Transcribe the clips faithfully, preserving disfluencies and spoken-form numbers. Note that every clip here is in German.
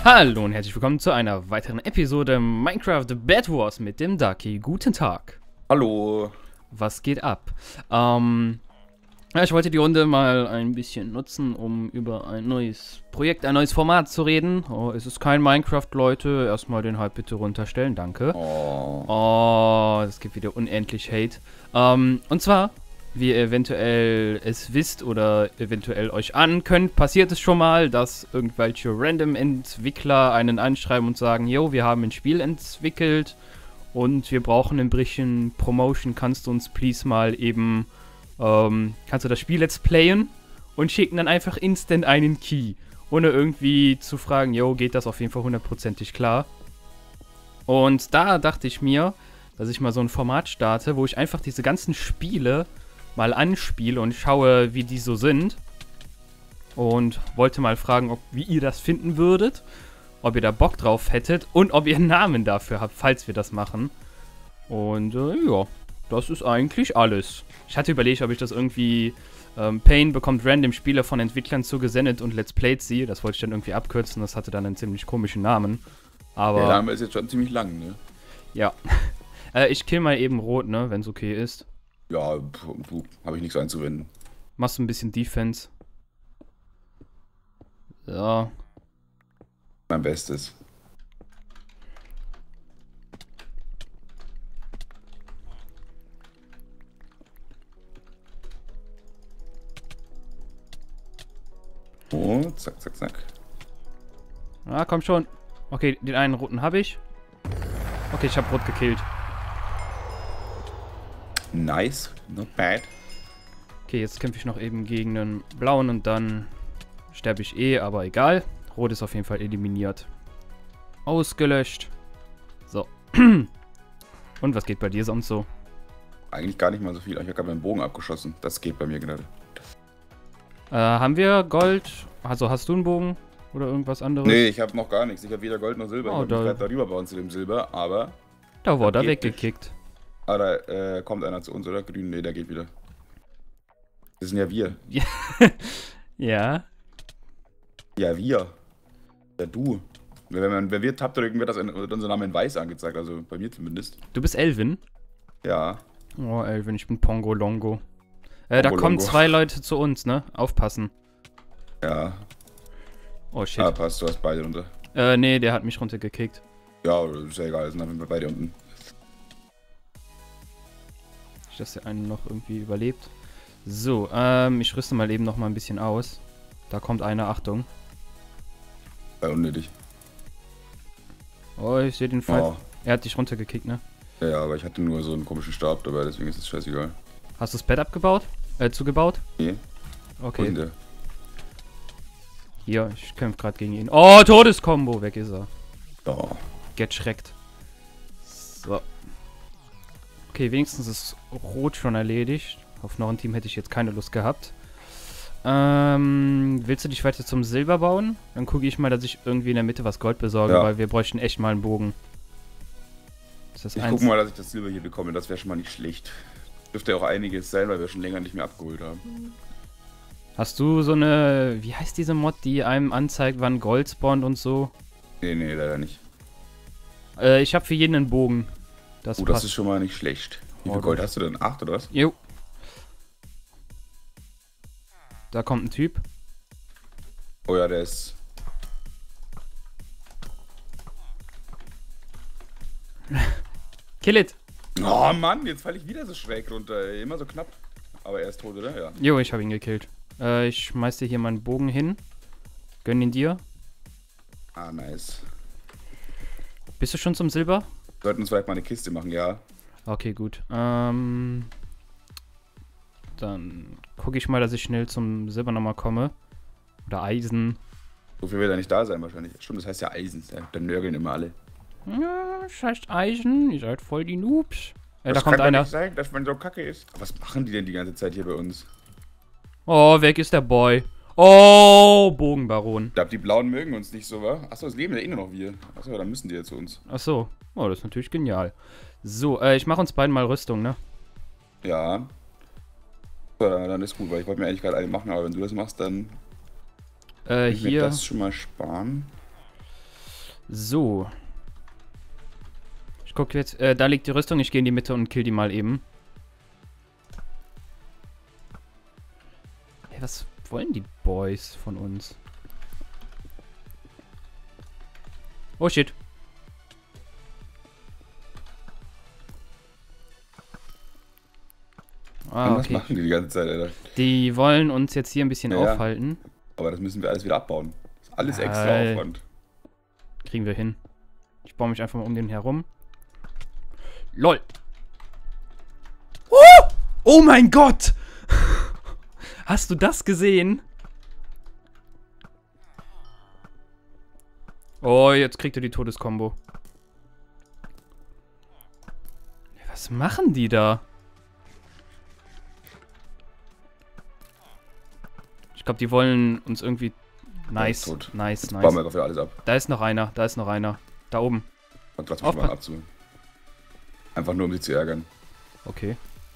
Hallo und herzlich willkommen zu einer weiteren Episode Minecraft Bed Wars mit dem Ducky. Guten Tag. Hallo. Was geht ab? Ähm, ja, ich wollte die Runde mal ein bisschen nutzen, um über ein neues Projekt, ein neues Format zu reden. Oh, es ist kein Minecraft, Leute. Erstmal den Hype bitte runterstellen, danke. Oh. Oh, es gibt wieder unendlich Hate. Ähm, und zwar, wie ihr eventuell es wisst oder eventuell euch ahnen könnt, passiert es schon mal, dass irgendwelche Random-Entwickler einen anschreiben und sagen, yo, wir haben ein Spiel entwickelt und wir brauchen ein bisschen Promotion, kannst du uns please mal eben, ähm, kannst du das Spiel let's playen? Und schicken dann einfach instant einen Key, ohne irgendwie zu fragen, yo, geht das auf jeden Fall hundertprozentig klar? Und da dachte ich mir, dass ich mal so ein Format starte, wo ich einfach diese ganzen Spiele mal anspiele und schaue, wie die so sind. Und wollte mal fragen, ob, wie ihr das finden würdet, ob ihr da Bock drauf hättet und ob ihr einen Namen dafür habt, falls wir das machen. Und äh, ja, das ist eigentlich alles. Ich hatte überlegt, ob ich das irgendwie... Ähm, Pain bekommt random Spiele von Entwicklern zugesendet und Let's Played sie. Das wollte ich dann irgendwie abkürzen, das hatte dann einen ziemlich komischen Namen. Aber... Der Name ist jetzt schon ziemlich lang, ne? Ja. äh, ich kill mal eben Rot, ne, wenn es okay ist. Ja, du, habe ich nichts einzuwenden. Machst du ein bisschen Defense. So. Mein Bestes. Oh, zack, zack, zack. Ah, komm schon. Okay, den einen roten habe ich. Okay, ich habe Rot gekillt. Nice, not bad. Okay, jetzt kämpfe ich noch eben gegen einen blauen und dann sterbe ich eh, aber egal. Rot ist auf jeden Fall eliminiert. Ausgelöscht. So. Und was geht bei dir sonst so? Eigentlich gar nicht mal so viel. Ich habe gerade meinen Bogen abgeschossen. Das geht bei mir gerade. Äh, haben wir Gold? Also hast du einen Bogen? Oder irgendwas anderes? Nee, ich habe noch gar nichts. Ich habe weder Gold noch Silber. Oh, ich da- habe mich gerade darüber bauen zu dem Silber, aber... Da wurde er geht weggekickt. Ah, da äh, kommt einer zu uns, oder? Grün, nee, der geht wieder. Das sind ja wir. Ja. Ja, wir. Ja, du. Wenn, man, wenn wir Tab drücken, wird das in, wird unser Name in weiß angezeigt, also bei mir zumindest. Du bist Elvin? Ja. Oh, Elvin, ich bin Pongo Longo. Äh, da Pongo kommen Longo. zwei Leute zu uns, ne? Aufpassen. Ja. Oh, shit. Ah, passt, du hast beide runter. Äh, nee, der hat mich runtergekickt. Ja, ist ja egal, sind wir beide unten. Ich, dass der eine noch irgendwie überlebt. So, ähm, ich rüste mal eben noch mal ein bisschen aus. Da kommt einer, Achtung. Bei unnötig. Oh, ich sehe den Fall. Oh. Er hat dich runtergekickt, ne? Ja, ja, aber ich hatte nur so einen komischen Stab dabei, deswegen ist es scheißegal. Hast du das Bett abgebaut? Äh, zugebaut? Nee, wo ist denn Okay. der? Hier, ich kämpfe gerade gegen ihn. Oh, Todeskombo, weg ist er. Oh. Get schreckt. So. Okay, wenigstens ist Rot schon erledigt. Auf noch ein Team hätte ich jetzt keine Lust gehabt. Ähm, willst du dich weiter zum Silber bauen? Dann gucke ich mal, dass ich irgendwie in der Mitte was Gold besorge, Ja. weil wir bräuchten echt mal einen Bogen. Das ist Ich eins. gucke mal, dass ich das Silber hier bekomme, das wäre schon mal nicht schlecht. Dürfte ja auch einiges sein, weil wir schon länger nicht mehr abgeholt haben. Hast du so eine, wie heißt diese Mod, die einem anzeigt, wann Gold spawnt und so? Nee, nee, leider nicht. Äh, ich habe für jeden einen Bogen. Das Oh, passt. das ist schon mal nicht schlecht. Wie Oh, viel Gold du- hast du denn? Acht oder was? Jo. Da kommt ein Typ. Oh ja, der ist... Kill it! Oh Mann, jetzt falle ich wieder so schräg runter, ey. Immer so knapp. Aber er ist tot, oder? Ja. Jo, ich habe ihn gekillt. Äh, ich schmeiß dir hier meinen Bogen hin. Gönn ihn dir. Ah, nice. Bist du schon zum Silber? Wir sollten uns vielleicht mal eine Kiste machen, ja. Okay, gut. Ähm, dann gucke ich mal, dass ich schnell zum Silber nochmal komme. Oder Eisen. So viel wird er nicht da sein wahrscheinlich. Stimmt, das heißt ja Eisen. Ja, dann nörgeln immer alle. Ja, das heißt Eisen. Ihr seid voll die Noobs. Äh, da das kommt kann doch einer. nicht sein, dass man so kacke ist. Was machen die denn die ganze Zeit hier bei uns? Oh, weg ist der Boy. Oh, Bogenbaron. Ich glaube, die Blauen mögen uns nicht so, wa? Achso, es leben ja eh nur noch wir. Achso, dann müssen die ja zu uns. Ach so. Oh, das ist natürlich genial. So, äh, ich mache uns beiden mal Rüstung, ne? Ja. So, dann, dann ist gut, weil ich wollte mir eigentlich gerade eine machen, aber wenn du das machst, dann Äh, kann ich mir hier. das schon mal sparen. So. Ich gucke jetzt, äh, da liegt die Rüstung, ich gehe in die Mitte und kill die mal eben. Hey, was wollen die Boys von uns? Oh shit. Ah, Was okay. machen die die ganze Zeit, Alter? Die wollen uns jetzt hier ein bisschen Ja, ja. aufhalten. Aber das müssen wir alles wieder abbauen. Das ist alles extra Geil. Aufwand. Kriegen wir hin. Ich baue mich einfach mal um den herum. LOL. Oh! Oh mein Gott! Hast du das gesehen? Oh, jetzt kriegt er die Todeskombo. Was machen die da? Ich glaube, die wollen uns irgendwie... Nice, tot. nice, Jetzt nice. bauen wir einfach wieder alles ab. Da ist noch einer, da ist noch einer. Da oben. Und trotzdem schon mal Aufpa- abzu. Einfach nur, um sie zu ärgern. Okay.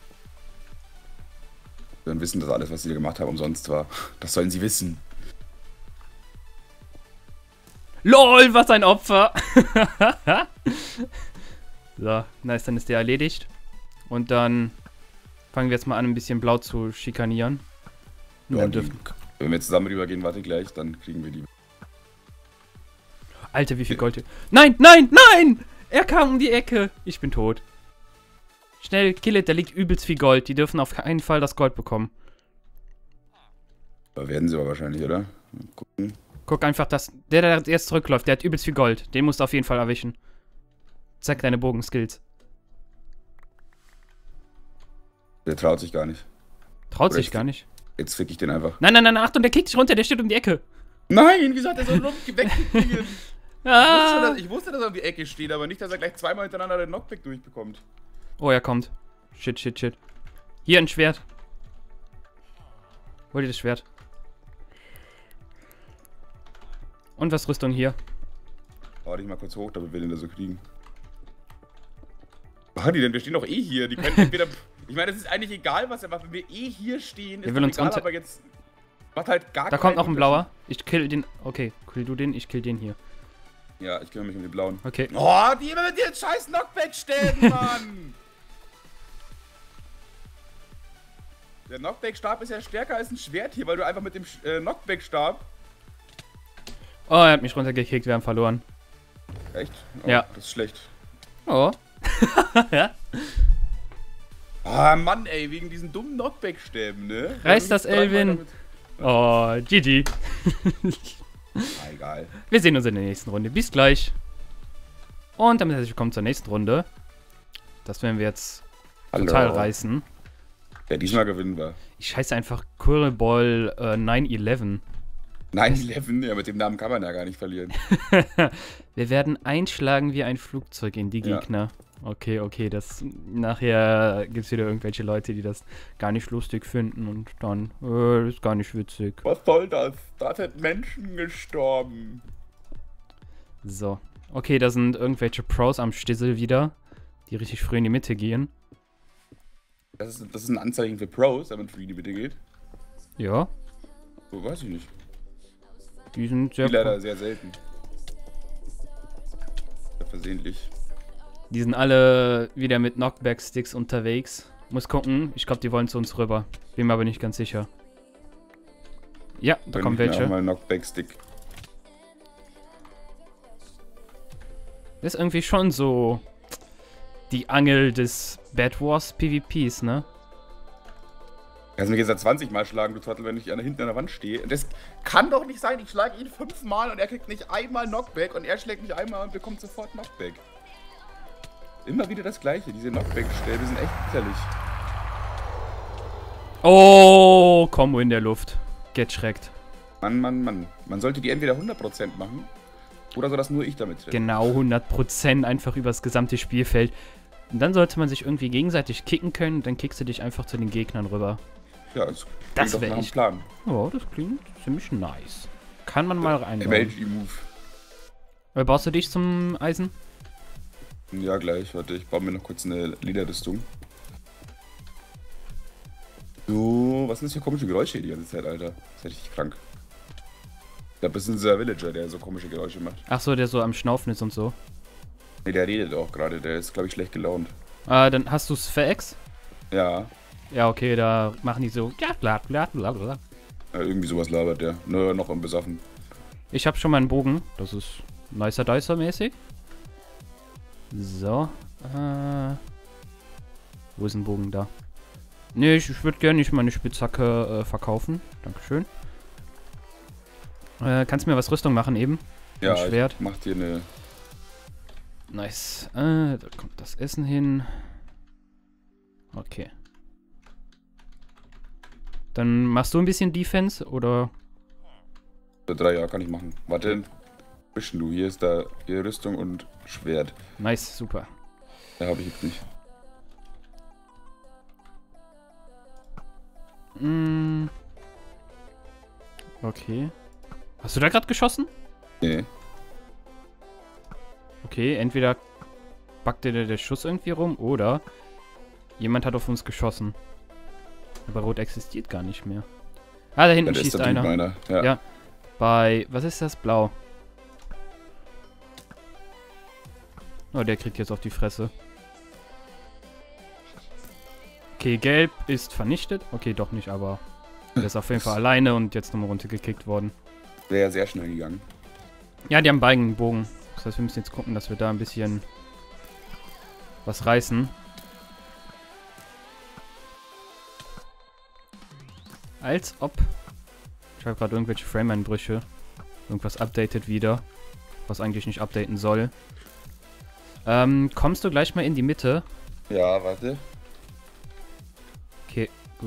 Sie sollen wissen, dass alles, was sie hier gemacht haben, umsonst war. Das sollen sie wissen. LOL, was ein Opfer! So, nice, dann ist der erledigt. Und dann fangen wir jetzt mal an, ein bisschen blau zu schikanieren. Und Ja, dann die, dürfen... wenn wir jetzt zusammen rübergehen, warte gleich, dann kriegen wir die. Alter, wie viel Gold hier... Nein, nein, nein! Er kam um die Ecke. Ich bin tot. Schnell, kill it, da liegt übelst viel Gold. Die dürfen auf keinen Fall das Gold bekommen. Da werden sie aber wahrscheinlich, oder? Mal gucken. Guck einfach, dass... Der, der jetzt zurückläuft, der hat übelst viel Gold. Den musst du auf jeden Fall erwischen. Zeig deine Bogenskills. Der traut sich gar nicht. Traut Oder sich ich- gar nicht. Jetzt fick ich den einfach. Nein, nein, nein, Achtung, der kickt dich runter, der steht um die Ecke. Nein, wieso hat er so einen Lump weggekriegt? Ah. Ich wusste, dass er um die Ecke steht, aber nicht, dass er gleich zweimal hintereinander den Knockback durchbekommt. Oh, er kommt. Shit, shit, shit. Hier ein Schwert. Hol dir das Schwert. Und was Rüstung hier? Warte ich mal kurz hoch, damit wir den da so kriegen. Was haben die denn? Wir stehen doch eh hier. Die können entweder... Ich meine, es ist eigentlich egal, was er macht. Wenn wir eh hier stehen, ist Wir will doch uns egal, unter- aber jetzt... Macht halt gar Da kommt noch ein blauer. Ich kill den. Okay, kill du den, ich kill den hier. Ja, ich kümmere mich um die blauen. Okay. Oh, die immer mit ihren scheiß Knockback-Stäben, Mann! Der Knockback-Stab ist ja stärker als ein Schwert hier, weil du einfach mit dem äh, Knockback-Stab... Oh, er hat mich runtergekickt, wir haben verloren. Echt? Oh, Ja. Das ist schlecht. Oh. Ja. Ah, Mann, ey, wegen diesen dummen Knockback-Stäben, ne? Reiß das, Elvin. Oh, G G. Ah, egal. Wir sehen uns in der nächsten Runde. Bis gleich. Und damit herzlich willkommen zur nächsten Runde. Das werden wir jetzt total reißen. Ja, diesmal gewinnen wir. Ich heiße einfach Curlball äh, neun elf. neun elf, ja, mit dem Namen kann man ja gar nicht verlieren. Wir werden einschlagen wie ein Flugzeug in die Ja. Gegner. Okay, okay, das nachher gibt es wieder irgendwelche Leute, die das gar nicht lustig finden und dann, äh, das ist gar nicht witzig. Was soll das? Da sind Menschen gestorben. So. Okay, da sind irgendwelche Pros am Stissel wieder, die richtig früh in die Mitte gehen. Das ist, das ist ein Anzeichen für Pros, wenn man free in die Mitte geht. Ja, So, weiß ich nicht. die sind sehr Die leider sehr selten. Ja, versehentlich. Die sind alle wieder mit Knockback-Sticks unterwegs. Muss gucken. Ich glaube, die wollen zu uns rüber. Bin mir aber nicht ganz sicher. Ja, da kommen Gönn ich mir welche. auch mal einen Knockback-Stick. Das ist irgendwie schon so die Angel des Bad Wars PvPs, ne? Kannst mich jetzt seit zwanzig Mal schlagen, du Trottel, wenn ich an, hinten an der Wand stehe. Das kann doch nicht sein. Ich schlage ihn fünfmal und er kriegt nicht einmal Knockback und er schlägt mich einmal und bekommt sofort Knockback. Immer wieder das Gleiche. Diese Knockback-Stäbe sind echt gefährlich. Oh, Combo in der Luft. Get schreckt. Mann, Mann, Mann. Man sollte die entweder hundert Prozent machen oder so, dass nur ich damit treffe. Genau, hundert Prozent einfach übers gesamte Spielfeld. Und dann sollte man sich irgendwie gegenseitig kicken können. Dann kickst du dich einfach zu den Gegnern rüber. Ja, das, Das klingt doch wär nach einem ich- Plan. Oh, das klingt ziemlich nice. Kann man mal rein. M L G-Move. Äh, Baust du dich zum Eisen? Ja, gleich. Warte, ich baue mir noch kurz eine Lederrüstung. So, was sind das für komische Geräusche hier die ganze Zeit, Alter? Das ist ja richtig krank. Da bist du dieser Villager, der so komische Geräusche macht. Ach so, der so am Schnaufen ist und so. Nee, der redet auch gerade. Der ist, glaube ich, schlecht gelaunt. Äh, dann hast du Sphex? Ja. Ja, okay, da machen die so. Ja, bla bla bla bla. Äh, irgendwie sowas labert der. Nur noch am Besoffen. Ich habe schon mal einen Bogen. Das ist nicer Dicer mäßig. So. Äh, wo ist ein Bogen da? Nee, ich, ich würde gerne nicht meine Spitzhacke äh, verkaufen. Dankeschön. Äh, kannst du mir was Rüstung machen eben? Ja, ein Schwert. Ich mach dir eine... Nice. Äh, da kommt das Essen hin. Okay. Dann machst du ein bisschen Defense, oder? Drei, ja, kann ich machen. Warte, bisschen du. Hier ist da hier Rüstung und Schwert. Nice, super. Da habe ich jetzt nicht. Mm. Okay. Hast du da gerade geschossen? Nee. Okay, entweder backt der, der Schuss irgendwie rum, oder jemand hat auf uns geschossen. Aber Rot existiert gar nicht mehr. Ah, da hinten Ja, schießt ist da einer. einer. Ja. Ja. Bei, was ist das? Blau. Oh, der kriegt jetzt auf die Fresse. Okay, Gelb ist vernichtet. Okay, doch nicht, aber der ist auf jeden Fall alleine und jetzt nochmal runtergekickt worden. Wäre ja sehr schnell gegangen. Ja, die haben beiden einen Bogen. Das heißt, wir müssen jetzt gucken, dass wir da ein bisschen was reißen. Als ob... Ich habe gerade irgendwelche Frame-Einbrüche. Irgendwas updatet wieder. Was eigentlich nicht updaten soll. Ähm, kommst du gleich mal in die Mitte? Ja, warte. Okay, gut.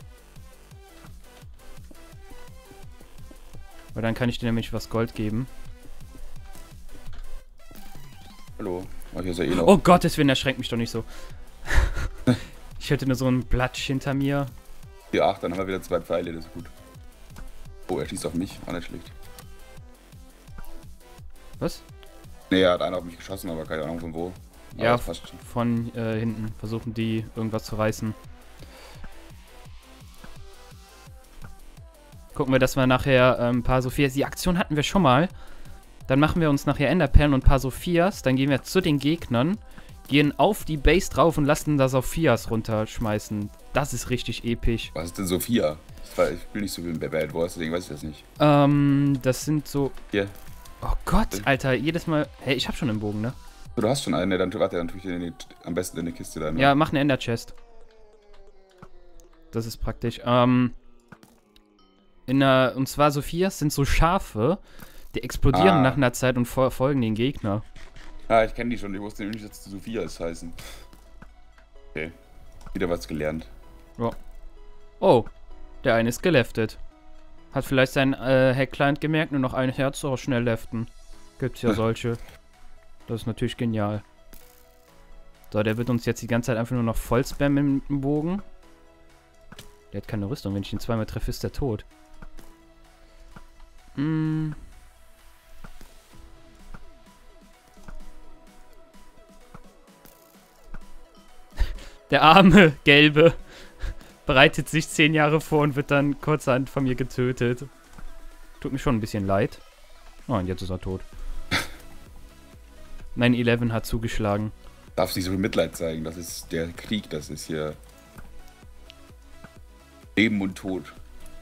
Weil dann kann ich dir nämlich was Gold geben. Hallo. Oh, hier ist ja eh noch. Oh Gottes Willen, erschreckt mich doch nicht so. Ich hätte nur so einen Platsch hinter mir. Hier acht, dann haben wir wieder zwei Pfeile, das ist gut. Oh, er schießt auf mich, war nicht schlecht. Was? Nee, er hat einer auf mich geschossen, aber keine Ahnung von wo. Aber Ja, das passt schon. von äh, hinten versuchen die irgendwas zu reißen. Gucken wir, dass wir nachher äh, ein paar Sophias... Die Aktion hatten wir schon mal. Dann machen wir uns nachher Enderperlen und ein paar Sophias. Dann gehen wir zu den Gegnern, gehen auf die Base drauf und lassen da Sophias runterschmeißen. Das ist richtig episch. Was ist denn Sophia? Ich spiele nicht so viel bei Bad Wars, deswegen weiß ich das nicht. Ähm, das sind so... Hier. Oh Gott, Alter, jedes Mal... Hey, ich hab schon einen Bogen, ne? Du hast schon einen, dann warte, dann tue ich den in die, am besten in die Kiste da. Ne? Ja, mach eine Ender-Chest. Das ist praktisch. Ähm... In der, und zwar Sophias sind so Schafe, die explodieren Ah. nach einer Zeit und verfolgen den Gegner. Ah, ich kenne die schon, ich wusste nicht, dass die Sophia ist heißen. Okay. Wieder was gelernt. Ja. Oh, der eine ist geleftet. Hat vielleicht sein äh, Hack-Client gemerkt, nur noch ein Herz, so schnell leften. Gibt's ja solche. Das ist natürlich genial. So, der wird uns jetzt die ganze Zeit einfach nur noch voll spammen mit dem Bogen. Der hat keine Rüstung, wenn ich ihn zweimal treffe, ist der tot. Hm. Der arme Gelbe bereitet sich zehn Jahre vor und wird dann kurzerhand von mir getötet. Tut mir schon ein bisschen leid. Oh, und jetzt ist er tot. neun elf hat zugeschlagen. Darf nicht so viel Mitleid zeigen, das ist der Krieg, das ist hier Leben und Tod.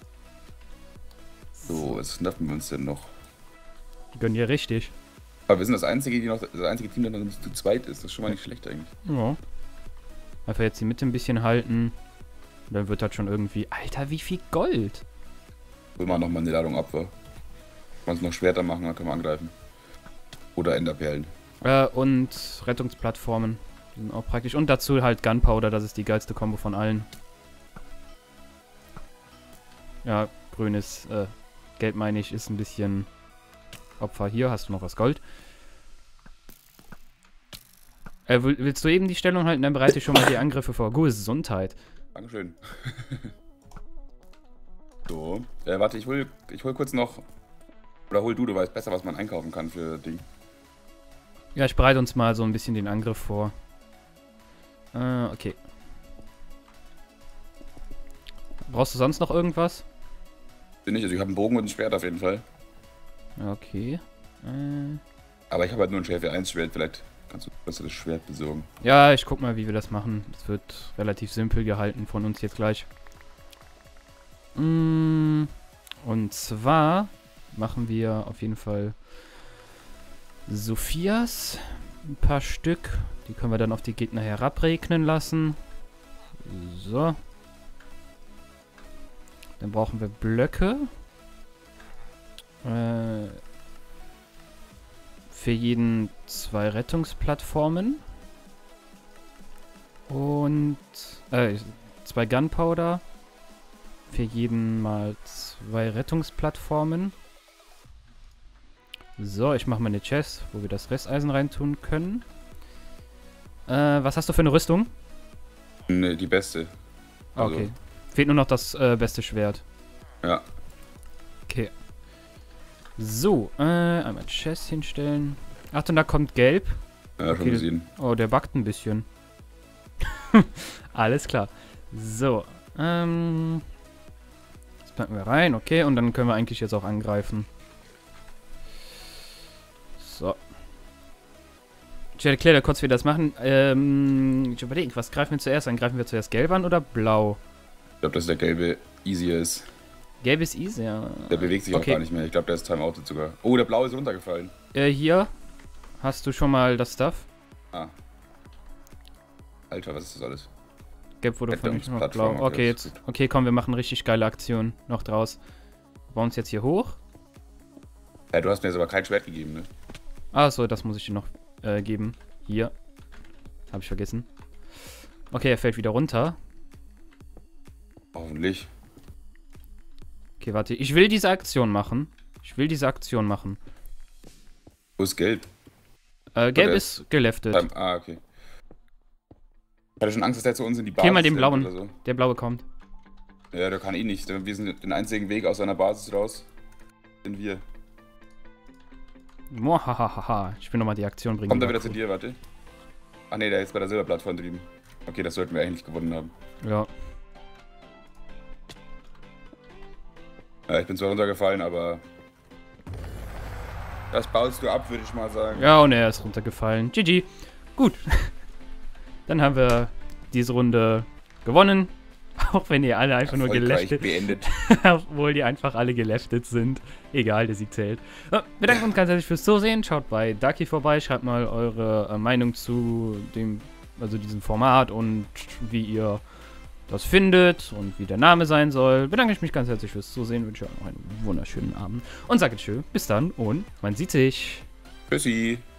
So, was schnappen wir uns denn noch? Die gönnen ja richtig. Aber wir sind das einzige, die noch, das einzige Team, das noch zu zweit ist. Das ist schon mal nicht schlecht eigentlich. Ja. Einfach jetzt die Mitte ein bisschen halten. Und dann wird das schon irgendwie... Alter, wie viel Gold! Will man nochmal eine Ladung Abwehr. Kann uns noch Schwerter machen, dann können wir angreifen. Oder Enderperlen. Äh, und Rettungsplattformen. Die sind auch praktisch. Und dazu halt Gunpowder, das ist die geilste Kombo von allen. Ja, grünes, äh, Gelb meine ich, ist ein bisschen Opfer. Hier hast du noch was Gold. Äh, willst du eben die Stellung halten? Dann bereite ich schon mal die Angriffe vor. Gute Gesundheit. Dankeschön. So, äh, warte, ich hol, ich hol kurz noch... Oder hol du, du weißt besser, was man einkaufen kann für Ding. Ja, ich bereite uns mal so ein bisschen den Angriff vor. Äh, okay. Brauchst du sonst noch irgendwas? Bin ich, also ich habe einen Bogen und ein Schwert auf jeden Fall. Okay. Äh, Aber ich habe halt nur ein Schärfe eins Schwert, vielleicht kannst du besser das Schwert besorgen. ja, ich guck mal, wie wir das machen. Das wird relativ simpel gehalten von uns jetzt gleich. Mm, und zwar machen wir auf jeden Fall Sophias. Ein paar Stück. Die können wir dann auf die Gegner herabregnen lassen. So. Dann brauchen wir Blöcke. Äh, für jeden zwei Rettungsplattformen. Und äh, zwei Gunpowder. Für jeden mal zwei Rettungsplattformen. So, ich mache mal eine Chest, wo wir das Resteisen reintun können. Äh, was hast du für eine Rüstung? Ne, die beste. Also, Okay. Fehlt nur noch das äh, beste Schwert. Ja. Okay. So, äh, einmal Chest hinstellen. Achtung, da kommt Gelb. Ja, schon Okay. gesehen. Oh, der backt ein bisschen. Alles klar. So, ähm... das packen wir rein, okay. Und dann können wir eigentlich jetzt auch angreifen. So. Ich erkläre dir kurz, wie wir das machen. Ähm, ich überlege, was greifen wir zuerst an? Greifen wir zuerst gelb an oder blau? Ich glaube, dass der gelbe easier ist. Gelb ist easy, ja. Der bewegt sich Okay. auch gar nicht mehr. Ich glaube, der ist timeoutet sogar. Oh, der blaue ist runtergefallen. Äh, hier hast du schon mal das Stuff. Ah. Alter, was ist das alles? Gelb wurde von mich noch blau. Rettungsplattform, okay, Okay, das ist jetzt. Okay, komm, wir machen richtig geile Aktion noch draus. Wir bauen uns jetzt hier hoch. Ja, du hast mir jetzt aber kein Schwert gegeben, ne? Achso, das muss ich dir noch äh, geben. Hier. Habe ich vergessen. Okay, er fällt wieder runter. Hoffentlich. Okay, warte. Ich will diese Aktion machen. Ich will diese Aktion machen. Wo ist gelb? Äh, gelb Oder ist geleftet. Beim, ah, okay. Ich hatte schon Angst, dass der zu uns in die Basis Okay, mal den rennt blauen. oder so. Der blaue kommt. Ja, der kann eh nicht. Wir sind den einzigen Weg aus seiner Basis raus. Sind wir. Mohahaha. Ich will nochmal die Aktion bringen. Kommt er die wieder war zu cool. dir, warte. Ach nee, der ist bei der Silberplattform drüben. Okay, das sollten wir eigentlich gewonnen haben. Ja. Ja, ich bin zwar runtergefallen, aber das baust du ab, würde ich mal sagen. Ja, und er ist runtergefallen. G G. Gut. Dann haben wir diese Runde gewonnen. Auch wenn ihr alle einfach nur Erfolgreich geleftet, beendet. obwohl die einfach alle geleftet sind. Egal, der Sieg zählt. So, wir danken uns ganz herzlich fürs Zusehen. Schaut bei Ducky vorbei. Schreibt mal eure äh, Meinung zu dem, also diesem Format und wie ihr das findet und wie der Name sein soll. Bedanke ich mich ganz herzlich fürs Zusehen. Wünsche euch noch einen wunderschönen Abend und sage tschö. Bis dann und man sieht sich. Tschüssi.